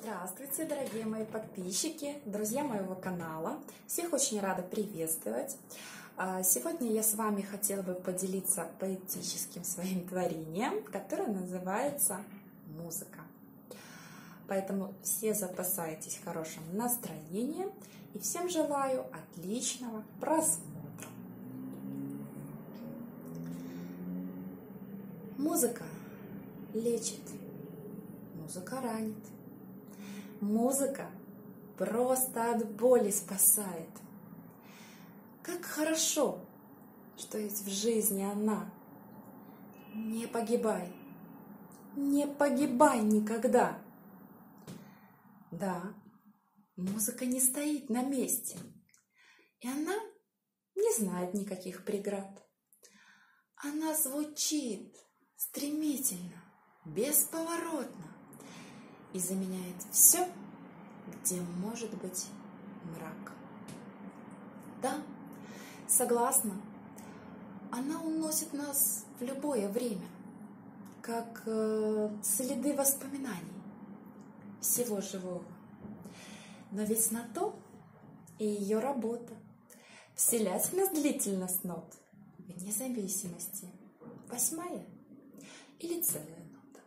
Здравствуйте, дорогие мои подписчики, друзья моего канала. Всех очень рада приветствовать. Сегодня я с вами хотела бы поделиться поэтическим своим творением, которое называется «Музыка». Поэтому все запасайтесь хорошим настроением и всем желаю отличного просмотра. Музыка лечит, музыка ранит. Музыка просто от боли спасает. Как хорошо, что есть в жизни она. Не погибай, не погибай никогда. Да, музыка не стоит на месте, и она не знает никаких преград. Она звучит стремительно, бесповоротно и заменяет все, где может быть мрак. Да, согласна, она уносит нас в любое время, как следы воспоминаний всего живого. Но ведь на то и ее работа — вселять в нас длительность нот, вне зависимости, 8-я или целая нота.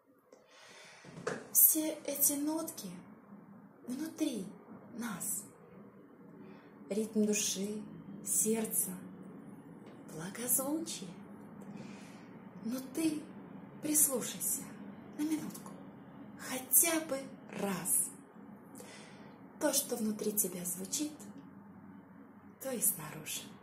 Все эти нотки внутри нас. Ритм души, сердца, благозвучие. Но ты прислушайся на минутку, хотя бы раз. То, что внутри тебя звучит, то и снаружи.